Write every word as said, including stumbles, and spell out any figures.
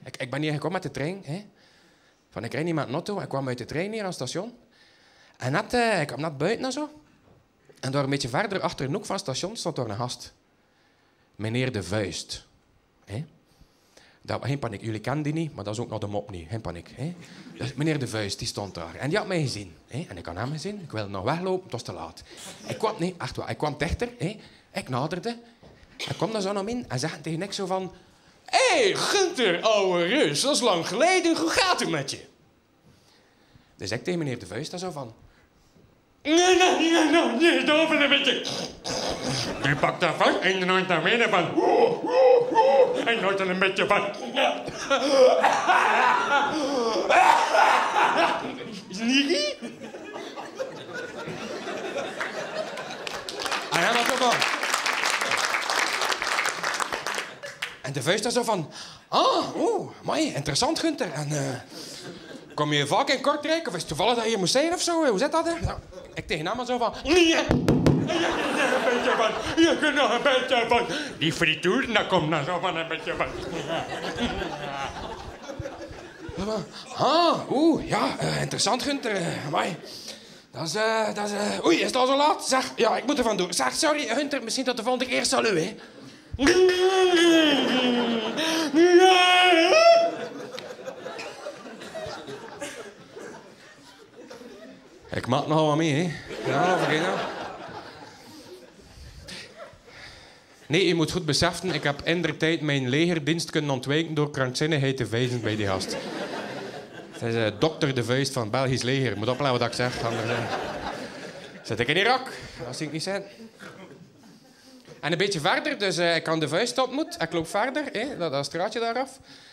Ik, ik ben hier gekomen met de trein. Hè. Van, ik rijd niet met een auto. Ik kwam uit de trein hier aan het station. En net, uh, ik kwam net buiten en zo. En door een beetje verder, achter een hoek van het station, stond er een gast. Meneer De Vuist. Hè? Dat, geen paniek, jullie kennen die niet, maar dat is ook nog de mop niet. Geen paniek. Hè? Dus meneer De Vuist, die stond daar. En die had mij gezien. Hè? En ik had hem gezien. Ik wilde nog weglopen, het was te laat. Ik kwam, nee, echt waar, ik kwam dichter. Hè? Ik naderde. Hij kwam daar zo naar me in en zei tegen ik zo van... Hé, hey, Gunther, ouwe reus, dat is lang geleden. Hoe gaat het met je? Dus ik tegen meneer De Vuist daar zo van... Nee, nee, nee, nee, nee, doven een beetje. Je pakt dat van en je nooit naar midden van... En nooit er een beetje van... Is het niet hier? En hij was zo van... En De Vuist daar zo van... Ah, oh, mooi, interessant, Gunther. En... Uh, kom je vaak in Kortrijk? Of is het toevallig dat je hier moest zijn of zo? Hoe zit dat? Hè? Nou, ik tegen hem zo van... Nee, je kunt nog een beetje van... Je kunt nog een beetje van... Die frituur, dat komt dan zo van een beetje van... Ah, oeh, ja, uh, interessant, Gunther. Uh, amai. Dat is... Uh, dat is uh... Oei, is het al zo laat? Zeg, ja, ik moet ervan doen. Zeg, sorry, Gunther, misschien tot de volgende keer. Salut, hè. Ik maak nogal wat mee, hè. Ja, vergeet dat. Nee, je moet goed beseffen, ik heb indertijd mijn legerdienst kunnen ontwijken door krankzinnigheid te wijzen bij die gast. Het is uh, dokter De Vuist van het Belgisch leger. Ik moet opletten wat ik zeg, anders uh, zit ik in Irak. Dat zie ik niet zijn. En een beetje verder, dus uh, ik kan De Vuist ontmoet. Ik loop verder, hè, dat, dat straatje daar af.